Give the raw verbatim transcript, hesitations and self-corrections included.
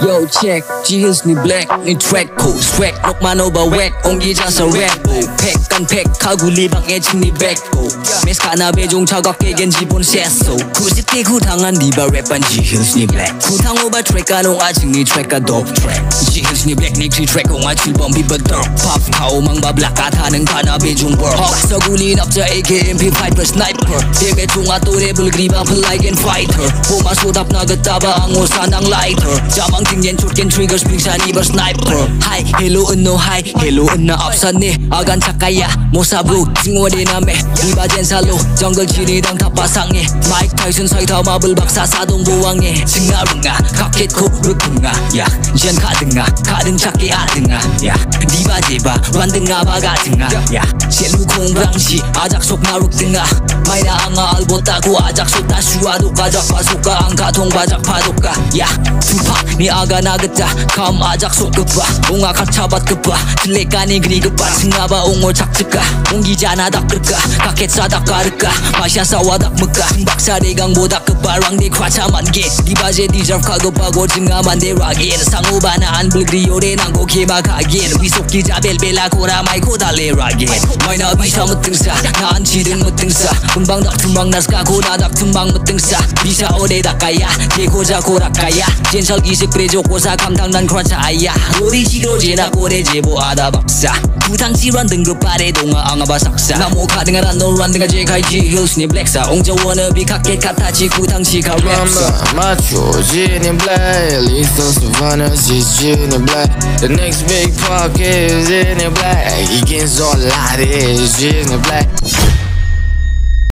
Yo check G-Hills ni black ni track ko swag lokman over whack 옹기 자서 rap 팩간 팩하고 리방에 진니 백고 메스카나 배종 차갑게 겐 지본 세소 구십 대 구당한 니바 랩반 G-Hills ni black 구당 over track 안옹 아직 니 트랙가 dope track G-Hills ni black 니 트랙 옹아 칠번 비버 더 팝 가오망 바블락 가타는 가나 배종 world 서구니 납자 에이케이 엠피 파이퍼 스나이퍼 대배 종아 또래 불그리바 플라이 겐 파이터 보마 소답 나긋다바 앙오 산당 라이터 자망 등엔 쫓겐 트리거 스프링산 이버 스나이퍼 하이 헬로 은노 하이 헬로 은나 앞산네 아간 착가야 모사부 징월이 남에 리바젠 살로 정글 지리당 탑바상에 마이크 타이슨 사이타 마블 박사 사동 보왕에 증나룽아 각켓코 르쿵아 야젠 카등아 카등 찾기 아등아 야 리바 제바 완등아 바가등아 야 젤루 공방시 아작 속 나룩등아 마이나 앙아 알보따고 아작 속 다슈아도 가작 바속가 앙가 통바작 파독가 야 투팍 니 아가 나긋다 감 아작 속 급바 옹아 각차밭 급바 틀레까니 그니 급바 승나바 옹호 작특가 옹기자나 닥득가 각켓 사닥 가르까 마샤 사와닥 먹가 박사리강 보닥 급바 랑디 과차 만개 리바제 디저브 가급하고 증아 만데 락인 상우바나 안 불그리오레 난고 개막하긴 위속기자 벨벨라 고라 마이코 달레 락인 마이나 비사 무등사 나안 지등 무등사 금방 닥tum방 나스카 고나 닥tum방 무등사 비사 오래 닥가야 개고자 고락가야 젠설 기식 그래줘 고사 감당난 크라차야 우리 지로제나 고래 제보 아다 박사 부탕지란 등급 아래 동아 앙아바 삭사 나모 가등아란 노란 등아 제카이 G-Hills 니 블랙사 옹저 워너비 각켓 카타치 부탕치가 랩사 마초 지니 블랙 리스턴 사바나 지지니 블랙 The next big pocket is in the black 이긴 솔라리 지니 블랙